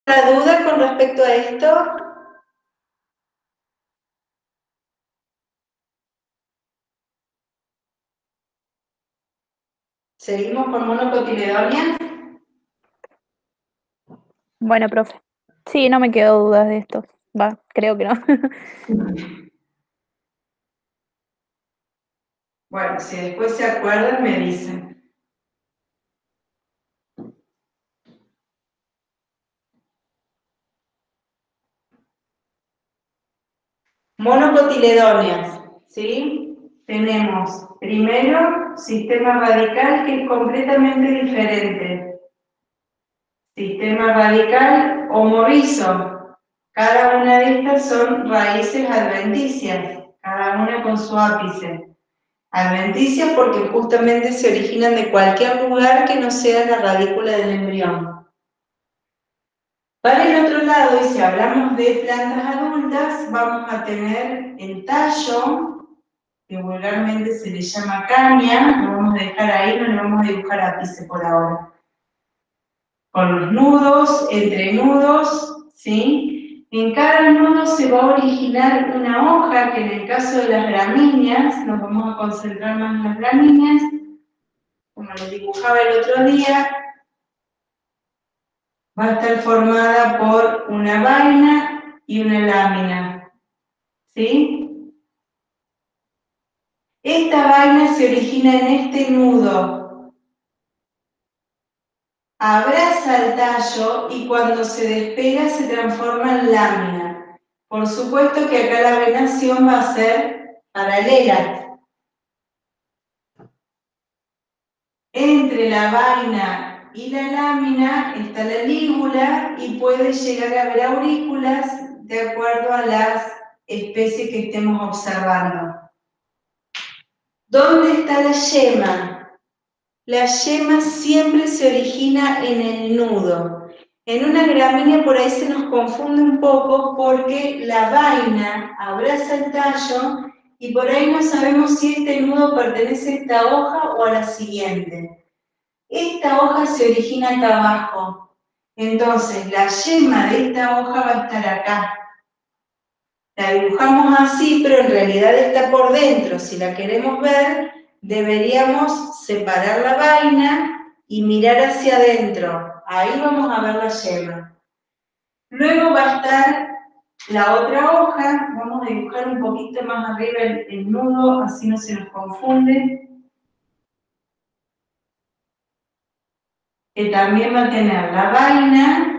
¿Alguna duda con respecto a esto? ¿Seguimos con monocotiledonias? Bueno, profe. Sí, no me quedó dudas de esto. Va, creo que no. Bueno, si después se acuerdan, me dicen. Monocotiledonias, ¿sí? Tenemos primero sistema radical, que es completamente diferente. Sistema radical o morrizo. Cada una de estas son raíces adventicias, cada una con su ápice. Adventicias porque justamente se originan de cualquier lugar que no sea la radícula del embrión. Para el otro lado, y si hablamos de plantas adultas, vamos a tener el tallo, que vulgarmente se le llama caña, lo vamos a dejar ahí, no le vamos a dibujar ápice por ahora. Con los nudos, entrenudos, ¿sí? En cada nudo se va a originar una hoja, que en el caso de las gramíneas, nos vamos a concentrar más en las gramíneas, como les dibujaba el otro día, va a estar formada por una vaina y una lámina, ¿sí? Esta vaina se origina en este nudo, abraza el tallo y cuando se despega se transforma en lámina. Por supuesto que acá la venación va a ser paralela. Entre la vaina y la lámina está la lígula y puede llegar a haber aurículas de acuerdo a las especies que estemos observando. ¿Dónde está la yema? La yema siempre se origina en el nudo. En una gramínea por ahí se nos confunde un poco porque la vaina abraza el tallo y por ahí no sabemos si este nudo pertenece a esta hoja o a la siguiente. Esta hoja se origina acá abajo. Entonces, la yema de esta hoja va a estar acá. La dibujamos así, pero en realidad está por dentro. Si la queremos ver, deberíamos separar la vaina y mirar hacia adentro. Ahí vamos a ver la yema. Luego va a estar la otra hoja. Vamos a dibujar un poquito más arriba el nudo, así no se nos confunde. Que también va a tener la vaina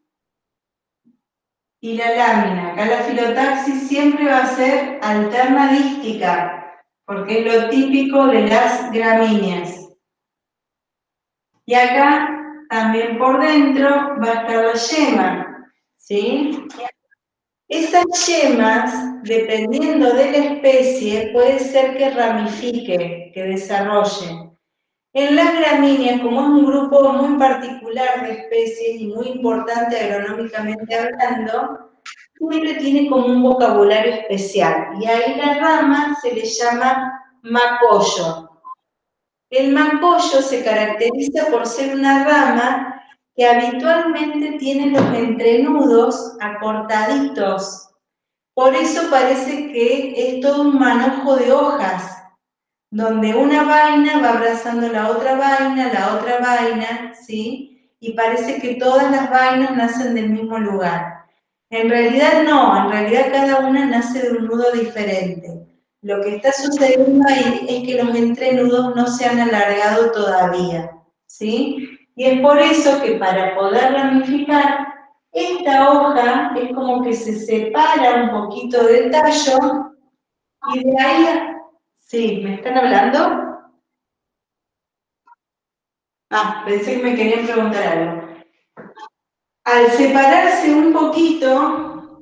y la lámina. Acá la filotaxis siempre va a ser alterna dística, porque es lo típico de las gramíneas. Y acá también por dentro va a estar la yema, ¿sí? Esas yemas, dependiendo de la especie, puede ser que ramifique, que desarrolle. En las gramíneas, como es un grupo muy particular de especies y muy importante agronómicamente hablando, siempre tiene como un vocabulario especial, y ahí la rama se le llama macollo. El macollo se caracteriza por ser una rama que habitualmente tiene los entrenudos acortaditos. Por eso parece que es todo un manojo de hojas, donde una vaina va abrazando la otra vaina, ¿sí? Y parece que todas las vainas nacen del mismo lugar. En realidad no, en realidad cada una nace de un nudo diferente. Lo que está sucediendo ahí es que los entrenudos no se han alargado todavía, ¿sí? Y es por eso que para poder ramificar, esta hoja es como que se separa un poquito del tallo y de ahí... Sí, ¿me están hablando? Ah, pensé que me querían preguntar algo. Al separarse un poquito,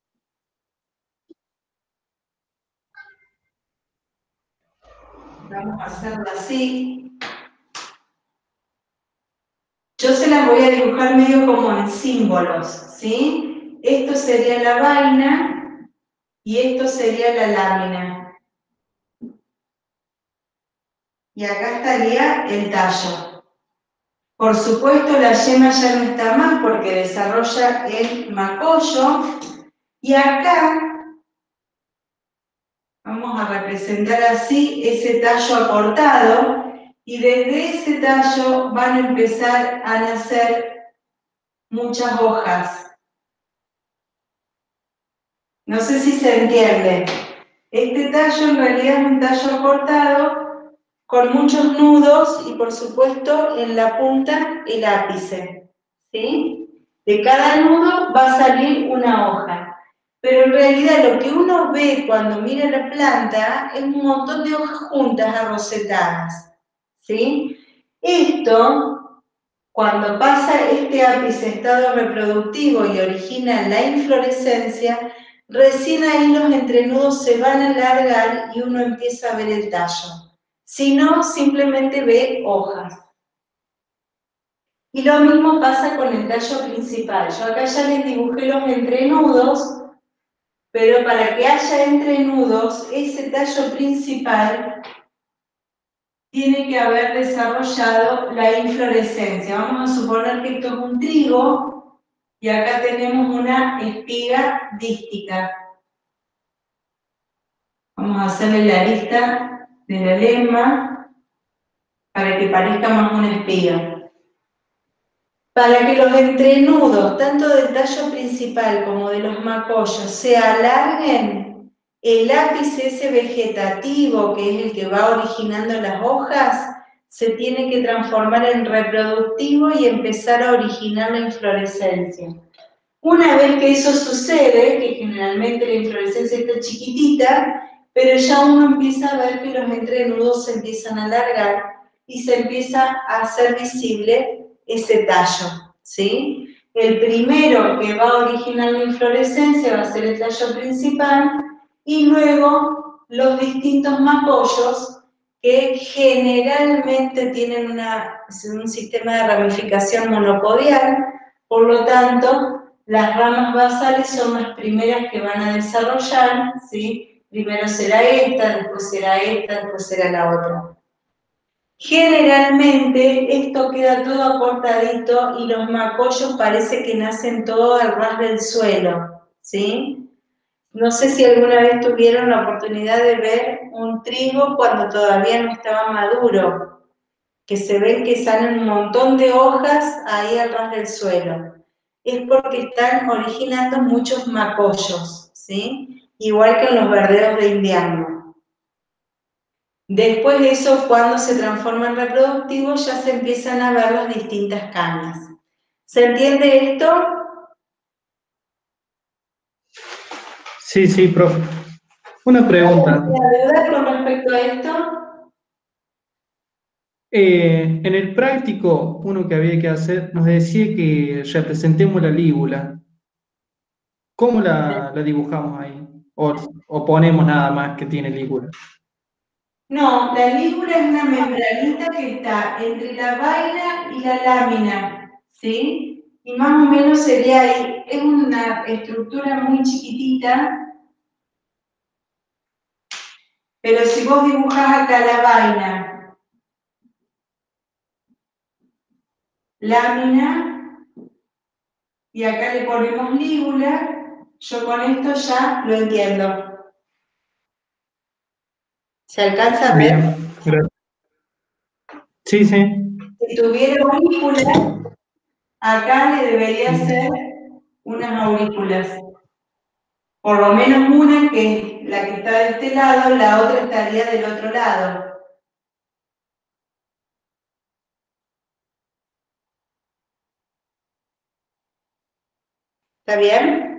vamos a hacerlo así. Yo se las voy a dibujar medio como en símbolos, ¿sí? Esto sería la vaina y esto sería la lámina. Y acá estaría el tallo. Por supuesto, la yema ya no está más porque desarrolla el macollo. Y acá vamos a representar así ese tallo acortado. Y desde ese tallo van a empezar a nacer muchas hojas. No sé si se entiende. Este tallo en realidad es un tallo acortado con muchos nudos y por supuesto en la punta el ápice, ¿sí? De cada nudo va a salir una hoja. Pero en realidad lo que uno ve cuando mira la planta es un montón de hojas juntas, arrocetadas, ¿sí? Esto, cuando pasa este ápice estado reproductivo y origina la inflorescencia, recién ahí los entrenudos se van a alargar y uno empieza a ver el tallo. Si no, simplemente ve hojas. Y lo mismo pasa con el tallo principal. Yo acá ya les dibujé los entrenudos, pero para que haya entrenudos, ese tallo principal tiene que haber desarrollado la inflorescencia. Vamos a suponer que esto es un trigo y acá tenemos una espiga dística. Vamos a hacerle la lista de la lema para que parezca más una espiga. Para que los entrenudos, tanto del tallo principal como de los macollos, se alarguen, el ápice ese vegetativo, que es el que va originando las hojas, se tiene que transformar en reproductivo y empezar a originar la inflorescencia. Una vez que eso sucede, que generalmente la inflorescencia está chiquitita, pero ya uno empieza a ver que los entrenudos se empiezan a alargar y se empieza a hacer visible ese tallo, ¿sí? El primero que va a originar la inflorescencia va a ser el tallo principal y luego los distintos mapollos que generalmente tienen un sistema de ramificación monopodial, por lo tanto, las ramas basales son las primeras que van a desarrollar, ¿sí? Primero será esta, después será la otra. Generalmente esto queda todo acortadito y los macollos parece que nacen todos al ras del suelo, ¿sí? No sé si alguna vez tuvieron la oportunidad de ver un trigo cuando todavía no estaba maduro, que se ven que salen un montón de hojas ahí al ras del suelo. Es porque están originando muchos macollos, ¿sí? Igual que en los verdeos de invierno. Después de eso, cuando se transforma en reproductivo, ya se empiezan a ver las distintas cañas. ¿Se entiende esto? Sí, sí, profe. Una pregunta. ¿Alguna duda con respecto a esto? En el práctico, uno que había que hacer, nos decía que representemos la lígula. ¿Cómo la dibujamos ahí? ¿O ponemos nada más que tiene lígula? No, la lígula es una membranita que está entre la vaina y la lámina, ¿sí? Y más o menos sería ahí, es una estructura muy chiquitita, pero si vos dibujás acá la vaina, lámina, y acá le ponemos lígula, yo con esto ya lo entiendo. ¿Se alcanza a ver? Bien, gracias. Sí, sí. Si tuviera aurícula, acá le debería hacer unas aurículas. Por lo menos una que es la que está de este lado, la otra estaría del otro lado. ¿Está bien?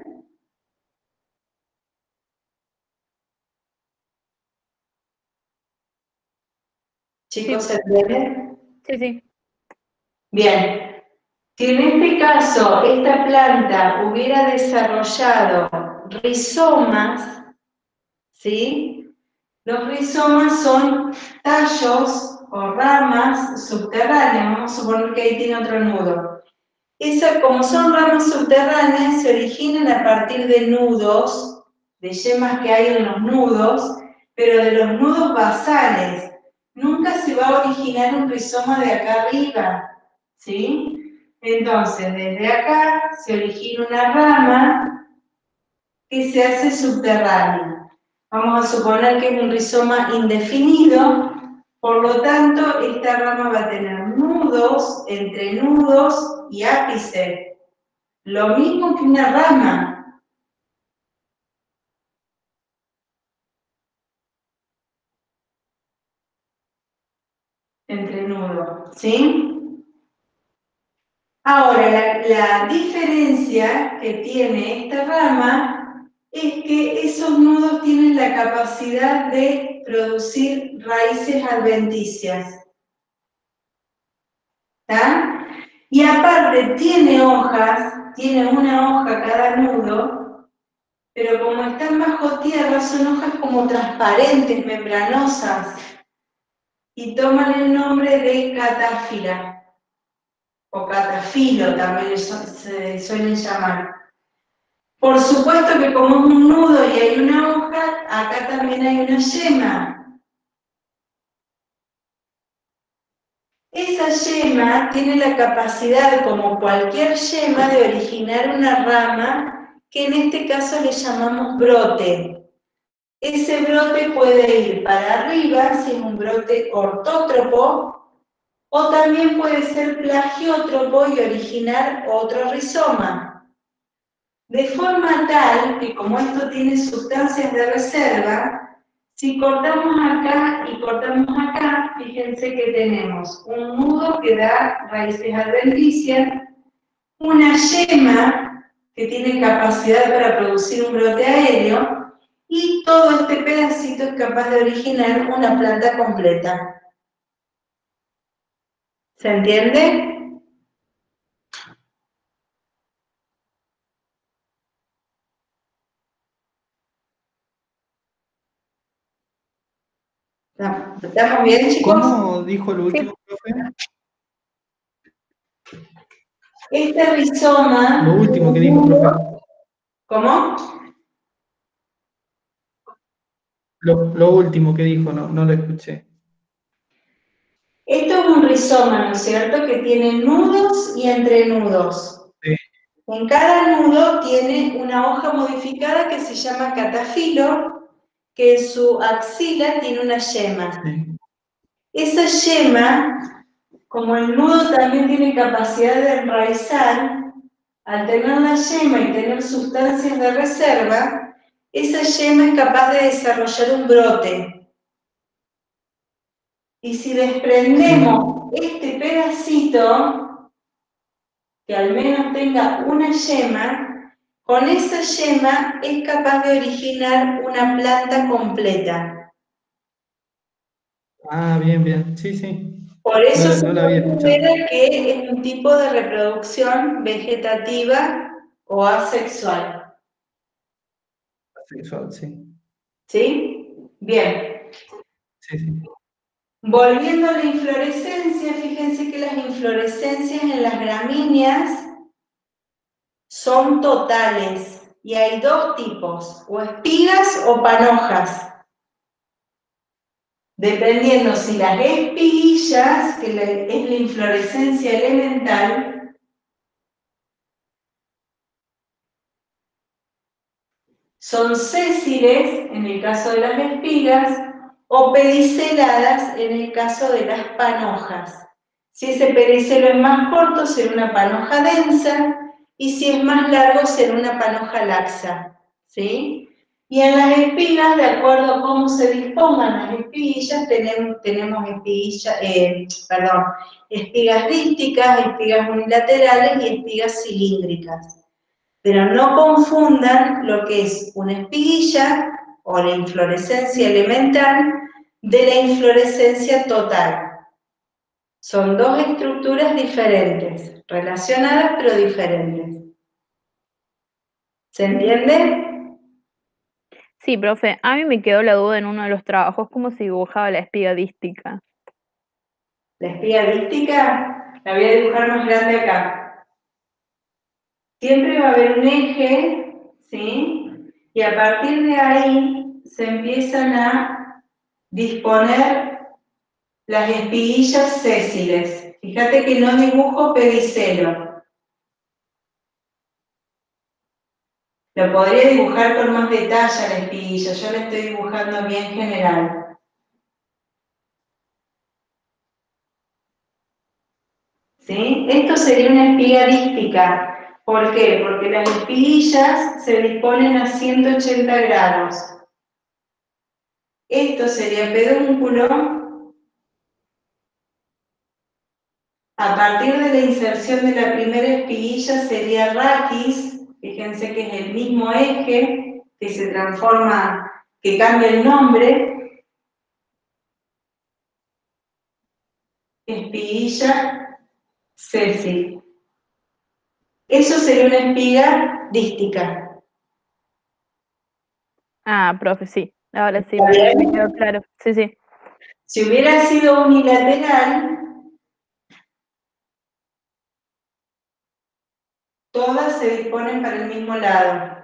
Chicos, ¿se entiende? Sí, sí. Bien. Si en este caso esta planta hubiera desarrollado rizomas, ¿sí? Los rizomas son tallos o ramas subterráneas. Vamos a suponer que ahí tiene otro nudo. Como son ramas subterráneas, se originan a partir de nudos, de yemas que hay en los nudos, pero de los nudos basales. Nunca se va a originar un rizoma de acá arriba, ¿sí? Entonces, desde acá se origina una rama que se hace subterránea. Vamos a suponer que es un rizoma indefinido, por lo tanto, esta rama va a tener nudos, entrenudos y ápice. Lo mismo que una rama. Entrenudo, ¿sí? Ahora, la diferencia que tiene esta rama es que esos nudos tienen la capacidad de producir raíces adventicias. ¿Está? Y aparte tiene hojas, tiene una hoja cada nudo, pero como están bajo tierra son hojas como transparentes, membranosas, y toman el nombre de catáfila. O catafilo también se suelen llamar. Por supuesto que como es un nudo y hay una hoja, acá también hay una yema. Esa yema tiene la capacidad, como cualquier yema, de originar una rama que en este caso le llamamos brote. Ese brote puede ir para arriba, si es un brote ortótropo, o también puede ser plagiótropo y originar otro rizoma. De forma tal que como esto tiene sustancias de reserva, si cortamos acá y cortamos acá, fíjense que tenemos un nudo que da raíces adventicias, una yema que tiene capacidad para producir un brote aéreo, y todo este pedacito es capaz de originar una planta completa. ¿Se entiende? ¿Estamos bien, chicos? ¿Cómo dijo el último, profe? Este rizoma... Lo último que dijo, profe. ¿Cómo? Lo último que dijo, no lo escuché. Esto es un rizoma, ¿no es cierto?, que tiene nudos y entrenudos. Sí. En cada nudo tiene una hoja modificada que se llama catafilo, que en su axila tiene una yema. Sí. Esa yema, como el nudo también tiene capacidad de enraizar, al tener la yema y tener sustancias de reserva, esa yema es capaz de desarrollar un brote. Y si desprendemos este pedacito, que al menos tenga una yema, con esa yema es capaz de originar una planta completa. Ah, bien, bien. Sí, sí. Por eso se No la había escuchado. considera que es un tipo de reproducción vegetativa o asexual. Asexual, sí. ¿Sí? Bien. Sí, sí. Volviendo a la inflorescencia, fíjense que las inflorescencias en las gramíneas son totales y hay dos tipos, o espigas o panojas. Dependiendo si las espiguillas, que es la inflorescencia elemental, son sésiles en el caso de las espigas o pediceladas en el caso de las panojas. Si ese pedicelo es más corto, será una panoja densa, y si es más largo, será una panoja laxa, ¿sí? Y en las espigas, de acuerdo a cómo se dispongan las espiguillas, tenemos espigas dísticas, espigas unilaterales y espigas cilíndricas. Pero no confundan lo que es una espiguilla o la inflorescencia elemental de la inflorescencia total. Son dos estructuras diferentes, relacionadas pero diferentes. ¿Se entiende? Sí, profe, a mí me quedó la duda en uno de los trabajos, cómo se dibujaba la espiga dística. La espiga dística la voy a dibujar más grande acá. Siempre va a haber un eje, ¿sí? Y a partir de ahí se empiezan a disponer las espiguillas sésiles. Fíjate que no dibujo pedicelo. Lo podría dibujar con más detalle a la espiguilla, yo la estoy dibujando bien general. ¿Sí? Esto sería una espiga dística. ¿Por qué? Porque las espiguillas se disponen a 180 grados. Esto sería pedúnculo. A partir de la inserción de la primera espiguilla sería raquis. Fíjense que es el mismo eje que se transforma, que cambia el nombre. Espiguilla sesi. Eso sería una espiga dística. Ah, profe, sí. Ahora sí me quedó claro. Sí, sí. Si hubiera sido unilateral, todas se disponen para el mismo lado.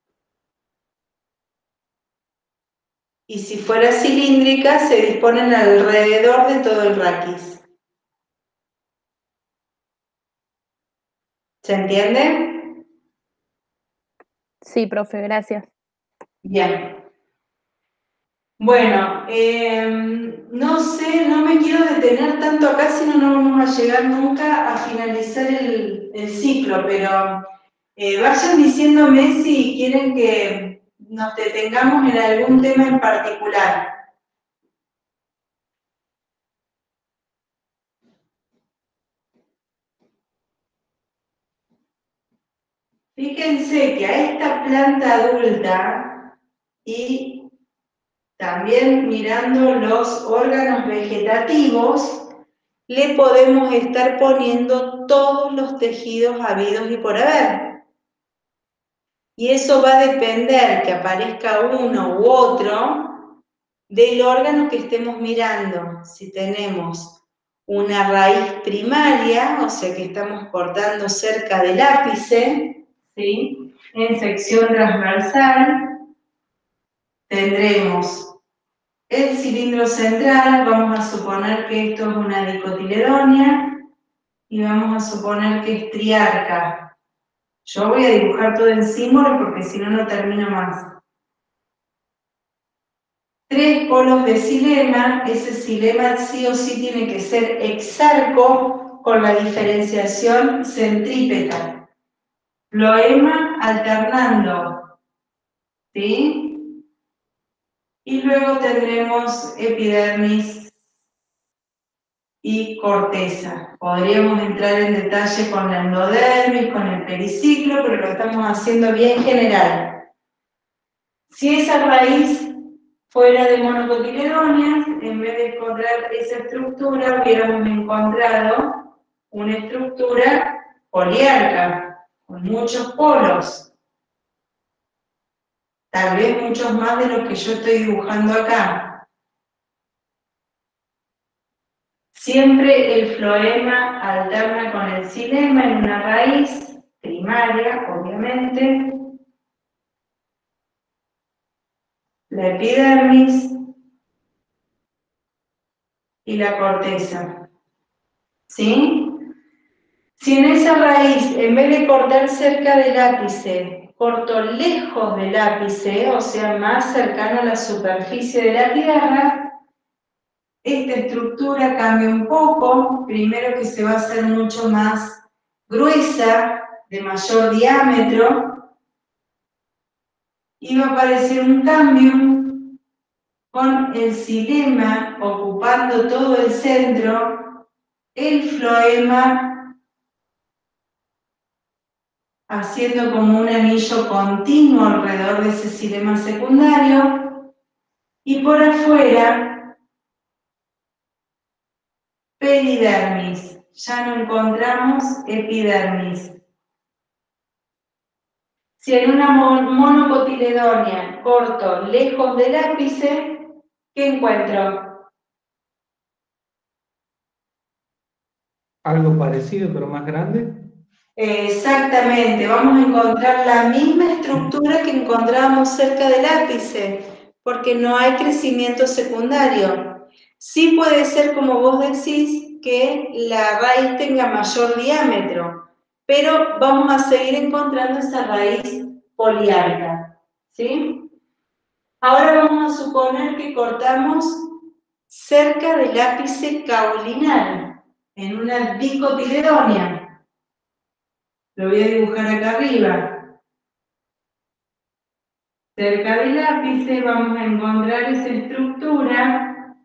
Y si fuera cilíndrica, se disponen alrededor de todo el raquis. ¿Se entiende? Sí, profe, gracias. Bien. Bueno, no sé, no me quiero detener tanto acá, si no, no vamos a llegar nunca a finalizar el ciclo, pero vayan diciéndome si quieren que nos detengamos en algún tema en particular. Fíjense que a esta planta adulta y también mirando los órganos vegetativos, le podemos estar poniendo todos los tejidos habidos y por haber. Y eso va a depender que aparezca uno u otro del órgano que estemos mirando. Si tenemos una raíz primaria, o sea que estamos cortando cerca del ápice, ¿sí?, en sección transversal, tendremos el cilindro central. Vamos a suponer que esto es una dicotiledónea y vamos a suponer que es triarca. Yo voy a dibujar todo en símbolo porque si no, no termino más. 3 polos de xilema. Ese xilema sí o sí tiene que ser exarco con la diferenciación centrípeta. Floema alternando, ¿sí? Y luego tendremos epidermis y corteza. Podríamos entrar en detalle con la endodermis, con el periciclo, pero lo estamos haciendo bien general. Si esa raíz fuera de monocotiledóneas, en vez de encontrar esa estructura, hubiéramos encontrado una estructura poliarca, con muchos polos. Tal vez muchos más de los que yo estoy dibujando acá. Siempre el floema alterna con el xilema en una raíz primaria, obviamente. La epidermis y la corteza. ¿Sí? Si en esa raíz, en vez de cortar cerca del ápice, corto lejos del ápice, o sea, más cercano a la superficie de la tierra, esta estructura cambia un poco. Primero que se va a hacer mucho más gruesa, de mayor diámetro, y va a aparecer un cambio con el xilema ocupando todo el centro, el floema haciendo como un anillo continuo alrededor de ese xilema secundario, y por afuera, peridermis. Ya no encontramos epidermis. Si en una monocotiledónea corto lejos del ápice, ¿qué encuentro? Algo parecido, pero más grande. Exactamente, vamos a encontrar la misma estructura que encontrábamos cerca del ápice, porque no hay crecimiento secundario. Sí puede ser, como vos decís, que la raíz tenga mayor diámetro, pero vamos a seguir encontrando esa raíz poliarca, ¿sí? Ahora vamos a suponer que cortamos cerca del ápice caulinal, en una dicotiledónea. Lo voy a dibujar acá arriba. Cerca del ápice vamos a encontrar esa estructura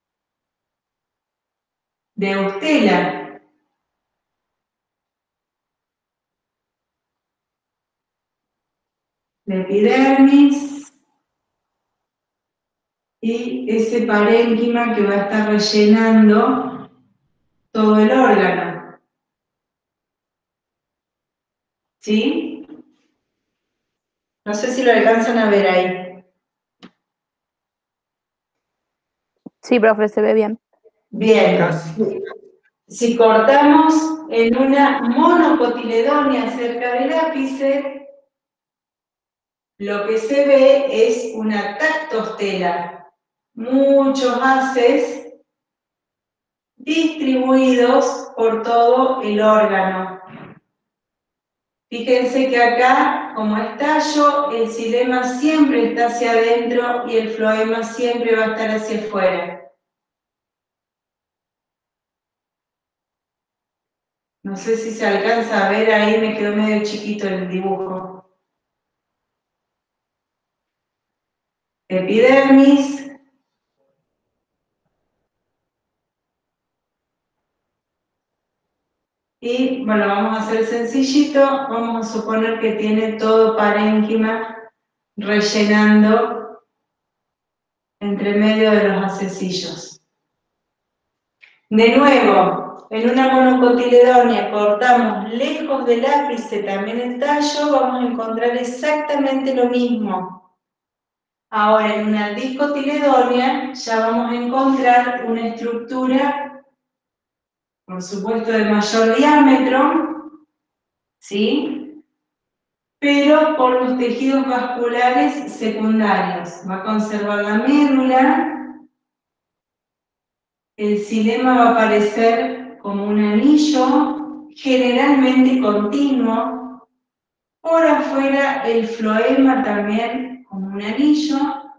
de Eustela. La epidermis y ese parénquima que va a estar rellenando todo el órgano. ¿Sí? No sé si lo alcanzan a ver ahí. Sí, profe, se ve bien. Bien. Casi. Si cortamos en una monocotiledónea cerca del ápice, lo que se ve es una tactostela. Muchos haces distribuidos por todo el órgano. Fíjense que acá, como es tallo, el xilema siempre está hacia adentro y el floema siempre va a estar hacia afuera. No sé si se alcanza a ver ahí, me quedó medio chiquito el dibujo. Epidermis. Y bueno, vamos a hacer sencillito, vamos a suponer que tiene todo parénquima rellenando entre medio de los hacecillos. De nuevo, en una monocotiledónea cortamos lejos del ápice también el tallo, vamos a encontrar exactamente lo mismo. Ahora en una dicotiledónea ya vamos a encontrar una estructura, por supuesto, de mayor diámetro, ¿sí? Pero por los tejidos vasculares secundarios. Va a conservar la médula, el xilema va a aparecer como un anillo, generalmente continuo. Por afuera el floema también como un anillo.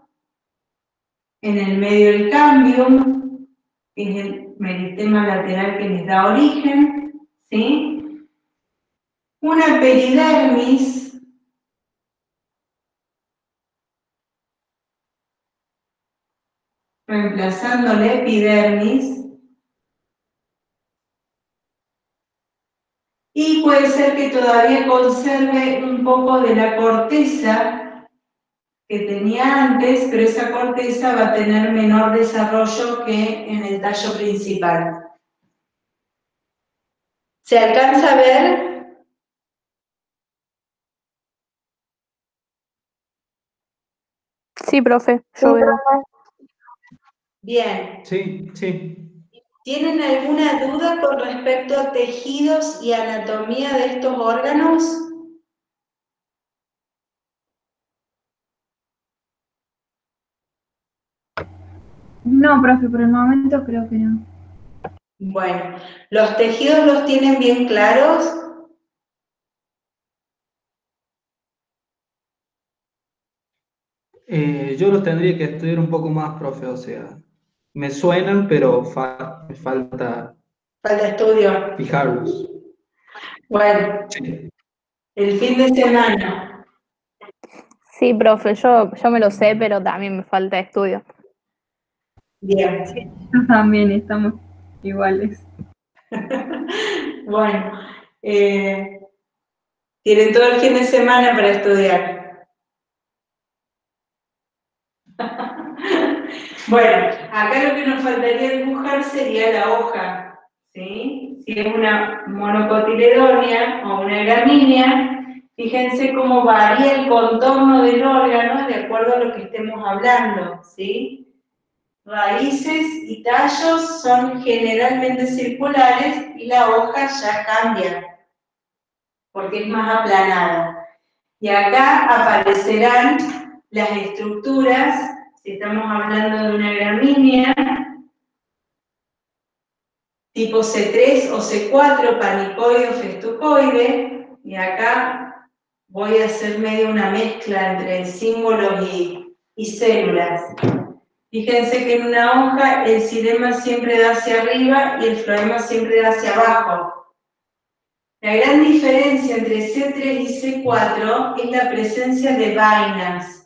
En el medio el cambium, que es el meristema lateral que les da origen, ¿sí? Una peridermis, reemplazando la epidermis, y puede ser que todavía conserve un poco de la corteza que tenía antes, pero esa corteza va a tener menor desarrollo que en el tallo principal. ¿Se alcanza a ver? Sí, profe, yo veo. Bien. Sí, sí. ¿Tienen alguna duda con respecto a tejidos y anatomía de estos órganos? No, profe, por el momento creo que no. Bueno, ¿los tejidos los tienen bien claros? Yo los tendría que estudiar un poco más, profe, o sea, me suenan, pero me falta Falta estudio. fijarlos. Bueno, Sí. el fin de semana. Sí, profe, yo me lo sé, pero también me falta estudio. Bien. Nosotros también estamos iguales. Bueno, tienen todo el fin de semana para estudiar. Bueno, acá lo que nos faltaría dibujar sería la hoja, ¿sí? Si es una monocotiledónea o una gramínea, fíjense cómo varía el contorno del órgano de acuerdo a lo que estemos hablando, ¿sí? Raíces y tallos son generalmente circulares y la hoja ya cambia, porque es más aplanada. Y acá aparecerán las estructuras, si estamos hablando de una gramínea, tipo C3 o C4, panicoide o festucoide, y acá voy a hacer medio una mezcla entre símbolos y células. Fíjense que en una hoja el xilema siempre da hacia arriba y el floema siempre da hacia abajo. La gran diferencia entre C3 y C4 es la presencia de vainas.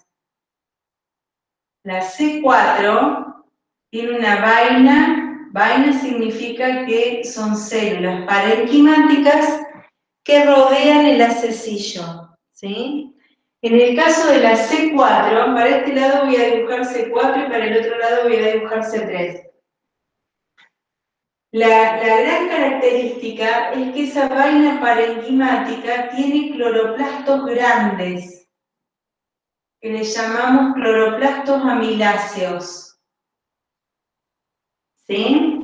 La C4 tiene una vaina. Vaina significa que son células parenquimáticas que rodean el acecillo, ¿sí? En el caso de la C4, para este lado voy a dibujar C4 y para el otro lado voy a dibujar C3. La gran característica es que esa vaina parenquimática tiene cloroplastos grandes, que le llamamos cloroplastos amiláceos. ¿Sí?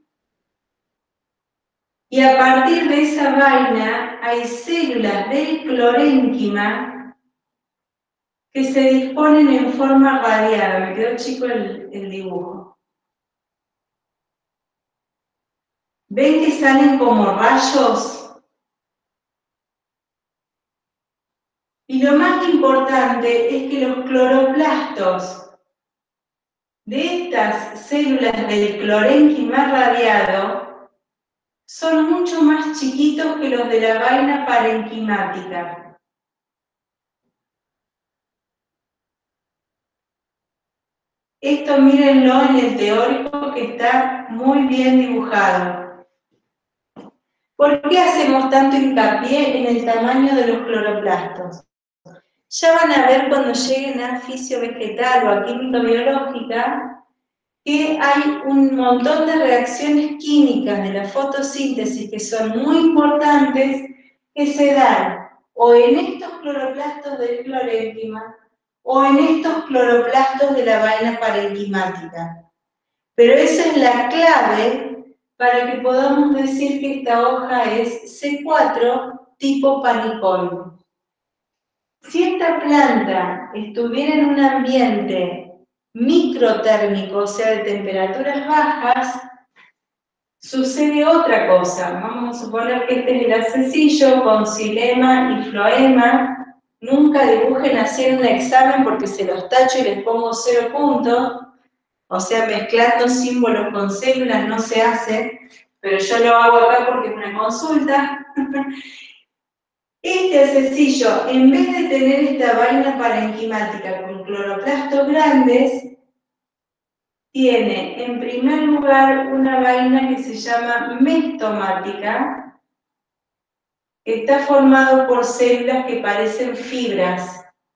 Y a partir de esa vaina hay células del clorénquima que se disponen en forma radiada. Me quedó chico el dibujo. ¿Ven que salen como rayos? Y lo más importante es que los cloroplastos de estas células del clorénquima radiado son mucho más chiquitos que los de la vaina parenquimática. Esto mírenlo en el teórico que está muy bien dibujado. ¿Por qué hacemos tanto hincapié en el tamaño de los cloroplastos? Ya van a ver cuando lleguen a fisiovegetal o a química biológica que hay un montón de reacciones químicas de la fotosíntesis que son muy importantes que se dan o en estos cloroplastos del clorénquima o en estos cloroplastos de la vaina parenquimática. Pero esa es la clave para que podamos decir que esta hoja es C4 tipo panicoide. Si esta planta estuviera en un ambiente microtérmico, o sea, de temperaturas bajas, sucede otra cosa. Vamos a suponer que este es el acecillo con xilema y floema. Nunca dibujen así en un examen porque se los tacho y les pongo 0 puntos. O sea, mezclando símbolos con células no se hace, pero yo lo hago acá porque es una consulta. Este acecillo, en vez de tener esta vaina parenquimática con cloroplastos grandes, tiene en primer lugar una vaina que se llama mestomática, que está formado por células que parecen fibras.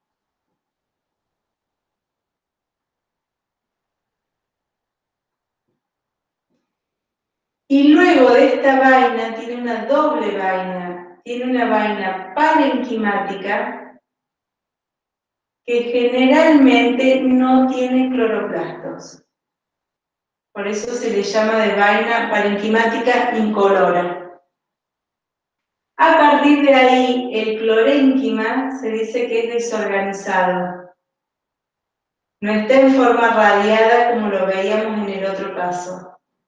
Y luego de esta vaina tiene una doble vaina, tiene una vaina parenquimática que generalmente no tiene cloroplastos. Por eso se le llama de vaina parenquimática incolora. A partir de ahí, el clorénquima se dice que es desorganizado. No está en forma radiada como lo veíamos en el otro caso.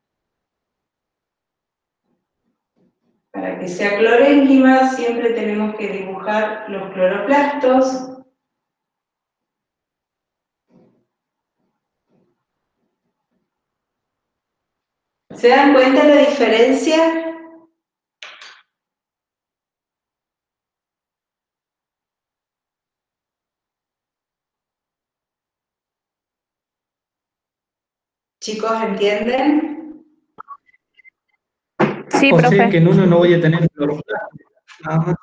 Para que sea clorénquima siempre tenemos que dibujar los cloroplastos. ¿Se dan cuenta de la diferencia? ¿Chicos, entienden? Sí, O sea profe. que en uno no voy a tener cloroplastos, nada más.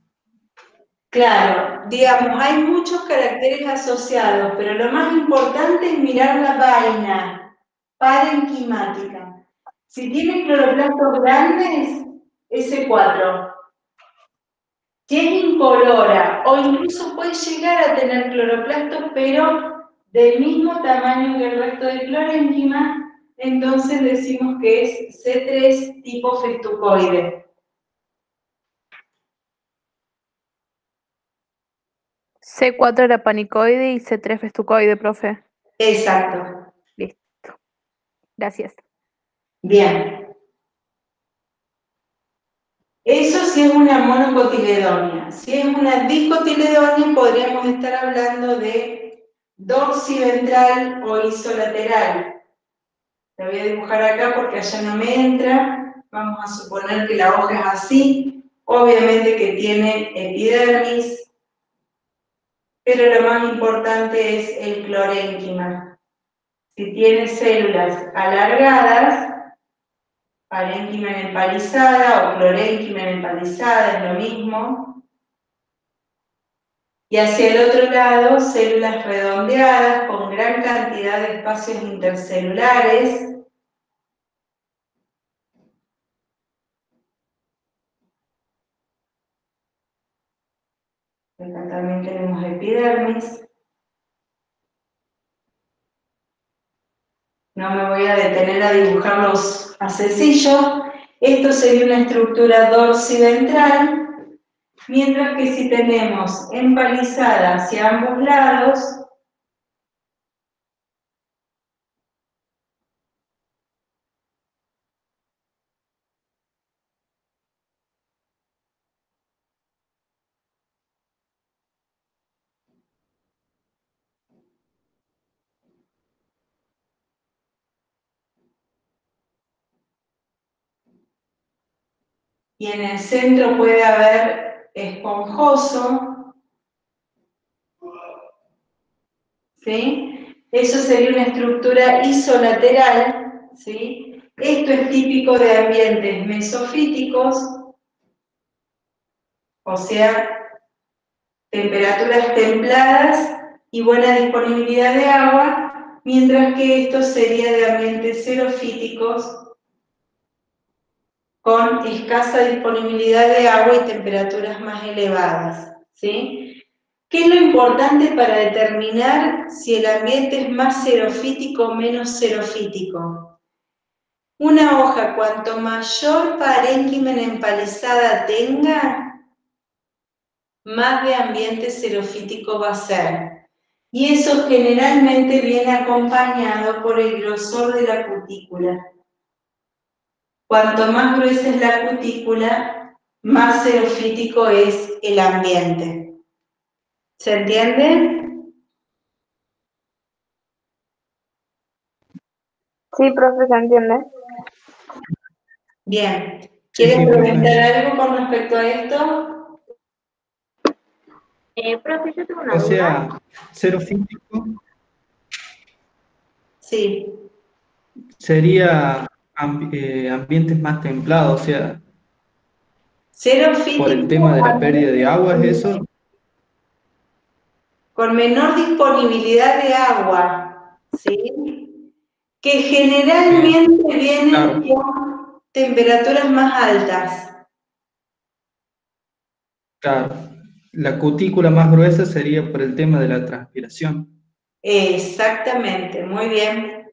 Claro, digamos, hay muchos caracteres asociados, pero lo más importante es mirar la vaina parenquimática. Si tiene cloroplastos grandes, S4. Si es incolora o incluso puede llegar a tener cloroplastos, pero del mismo tamaño que el resto del clorénquima, entonces decimos que es C3 tipo festucoide. C4 era panicoide y C3 festucoide, profe. Exacto. Listo. Gracias. Bien. Eso si es una monocotiledonia. Si es una dicotiledonia, podríamos estar hablando de dorsiventral o isolateral. La voy a dibujar acá porque allá no me entra. Vamos a suponer que la hoja es así. Obviamente que tiene epidermis, pero lo más importante es el clorénquima. Si tiene células alargadas, parénquima empalizada o clorénquima empalizada, es lo mismo. Y hacia el otro lado, células redondeadas con gran cantidad de espacios intercelulares. Acá también tenemos epidermis. No me voy a detener a dibujarlos a sencillo. Esto sería una estructura dorsiventral, mientras que si tenemos empalizada hacia ambos lados, y en el centro puede haber esponjoso, ¿sí? Eso sería una estructura isolateral, ¿sí? Esto es típico de ambientes mesofíticos, o sea, temperaturas templadas y buena disponibilidad de agua, mientras que esto sería de ambientes xerofíticos con escasa disponibilidad de agua y temperaturas más elevadas, ¿sí? ¿Qué es lo importante para determinar si el ambiente es más xerofítico o menos xerofítico? Una hoja, cuanto mayor parénquima empalizada tenga, más de ambiente xerofítico va a ser. Y eso generalmente viene acompañado por el grosor de la cutícula. Cuanto más gruesa es la cutícula, más xerofítico es el ambiente. ¿Se entiende? Sí, profe, se entiende. Bien. Sí, ¿Quieren profe. preguntar algo con respecto a esto? Profe, yo tengo una O duda. sea, xerofítico Sí. sería ambientes más templados, o sea, por el Xerofítico tema de la pérdida de agua, ¿es eso? con menor disponibilidad de agua, ¿sí? Que generalmente vienen Claro. con temperaturas más altas. Claro. La cutícula más gruesa sería por el tema de la transpiración. Exactamente, muy bien.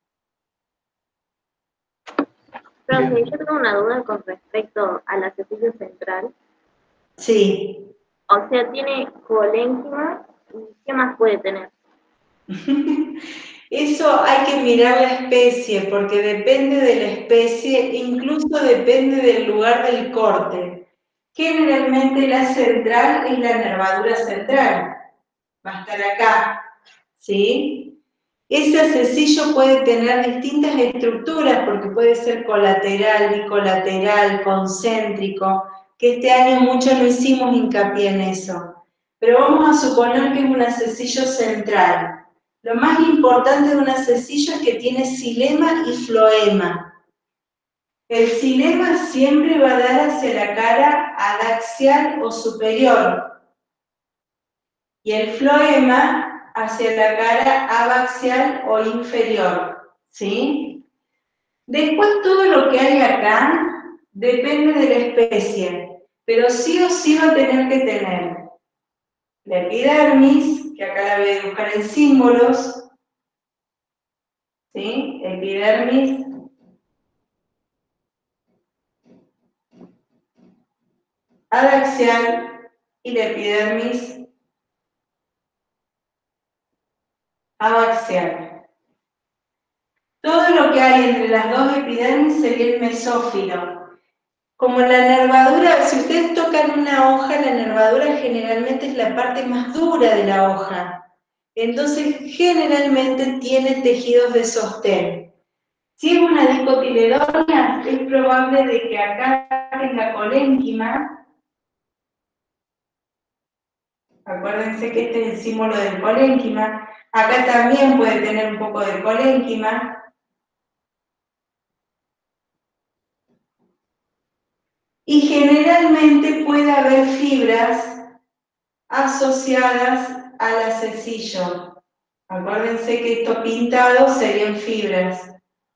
Profe, Bien. yo tengo una duda con respecto a la cepillo central. Sí. O sea, tiene colénquima y ¿qué más puede tener? Eso hay que mirar la especie, porque depende de la especie, incluso depende del lugar del corte. Generalmente la central es la nervadura central, va a estar acá, ¿sí? Ese accesillo puede tener distintas estructuras, porque puede ser colateral, bicolateral, concéntrico, que este año mucho no hicimos hincapié en eso. Pero vamos a suponer que es un accesillo central. Lo más importante de un accesillo es que tiene xilema y floema. El xilema siempre va a dar hacia la cara adaxial o superior, y el floema hacia la cara abaxial o inferior, ¿sí? Después todo lo que hay acá depende de la especie, pero sí o sí va a tener que tener la epidermis, que acá la voy a dibujar en símbolos, ¿sí? Epidermis adaxial y la epidermis abaxial. Todo lo que hay entre las dos epidermis sería el mesófilo. Como la nervadura, si ustedes tocan una hoja, la nervadura generalmente es la parte más dura de la hoja. Entonces, generalmente tiene tejidos de sostén. Si es una dicotiledónea, es probable de que acá tenga colénquima. Acuérdense que este es el símbolo del colénquima. Acá también puede tener un poco de colénquima. Y generalmente puede haber fibras asociadas al acecillo. Acuérdense que estos pintados serían fibras.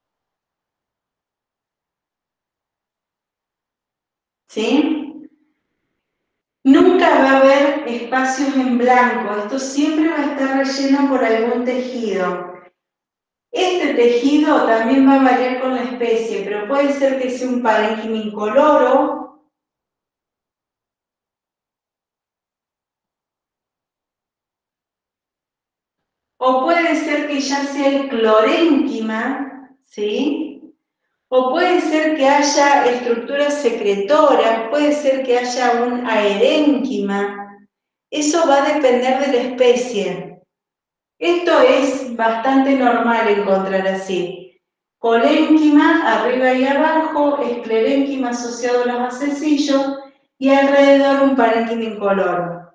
¿Sí? Nunca va a haber espacios en blanco. Esto siempre va a estar relleno por algún tejido. Este tejido también va a variar con la especie, pero puede ser que sea un parénquima incoloro, o puede ser que ya sea el clorénquima, ¿sí? O puede ser que haya estructuras secretoras, puede ser que haya un aerénquima. Eso va a depender de la especie. Esto es bastante normal encontrar así. Colénquima arriba y abajo, esclerénquima asociado a los acecillos y alrededor un parénquima incoloro.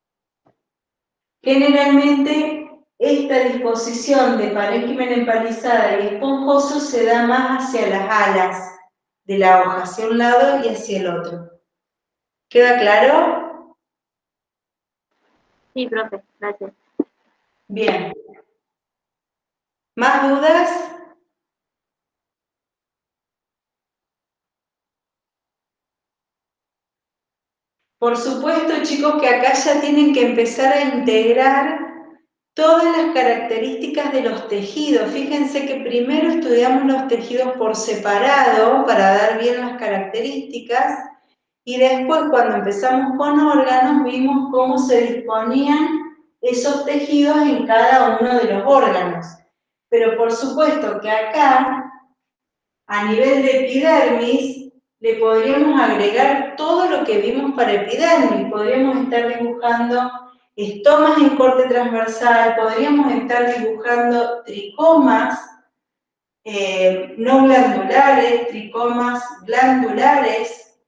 Generalmente esta disposición de parénquima empalizada y esponjoso se da más hacia las alas de la hoja, hacia un lado y hacia el otro. ¿Queda claro? Sí, profe, gracias. Bien. ¿Más dudas? Por supuesto, chicos, que acá ya tienen que empezar a integrar todas las características de los tejidos. Fíjense que primero estudiamos los tejidos por separado para dar bien las características y después cuando empezamos con órganos vimos cómo se disponían esos tejidos en cada uno de los órganos. Pero por supuesto que acá, a nivel de epidermis, le podríamos agregar todo lo que vimos para epidermis. Podríamos estar dibujando estomas en corte transversal, podríamos estar dibujando tricomas no glandulares, tricomas glandulares,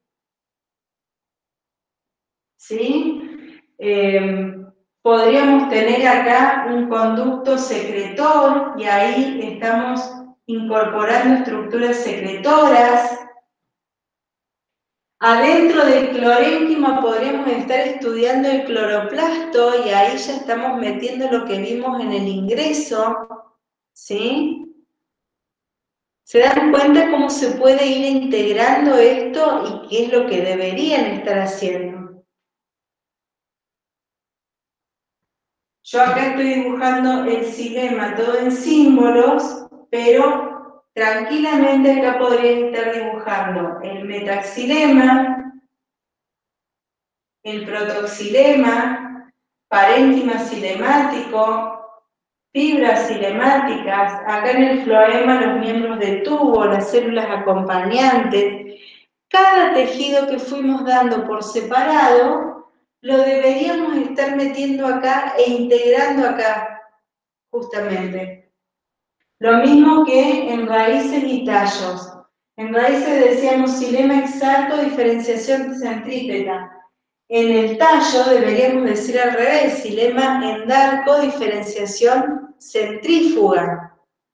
¿sí? Podríamos tener acá un conducto secretor y ahí estamos incorporando estructuras secretoras. Adentro del clorénquima podríamos estar estudiando el cloroplasto y ahí ya estamos metiendo lo que vimos en el ingreso, ¿sí? ¿Se dan cuenta cómo se puede ir integrando esto y qué es lo que deberían estar haciendo? Yo acá estoy dibujando el xilema todo en símbolos, pero tranquilamente acá podrían estar dibujando el metaxilema, el protoxilema, parénquima cilemático, fibras cilemáticas, acá en el floema los miembros de tubo, las células acompañantes. Cada tejido que fuimos dando por separado, lo deberíamos estar metiendo acá e integrando acá, justamente. Lo mismo que en raíces y tallos. En raíces decíamos xilema exacto, diferenciación centrípeta. En el tallo deberíamos decir al revés, xilema endarco, diferenciación centrífuga.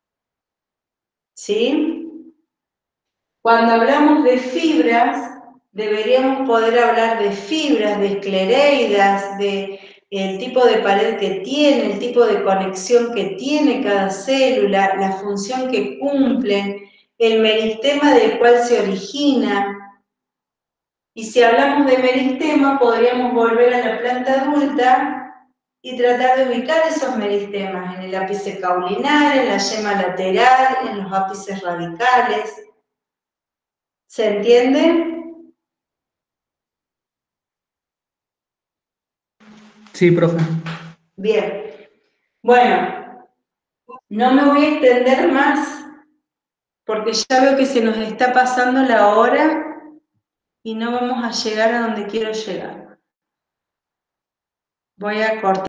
¿Sí? Cuando hablamos de fibras, deberíamos poder hablar de fibras, de esclereidas, de el tipo de pared que tiene, el tipo de conexión que tiene cada célula, la función que cumplen, el meristema del cual se origina. Y si hablamos de meristema, podríamos volver a la planta adulta y tratar de ubicar esos meristemas en el ápice caulinar, en la yema lateral, en los ápices radicales. ¿Se entiende? Sí, profe. Bien. Bueno, no me voy a extender más porque ya veo que se nos está pasando la hora. y no vamos a llegar a donde quiero llegar. Voy a cortar.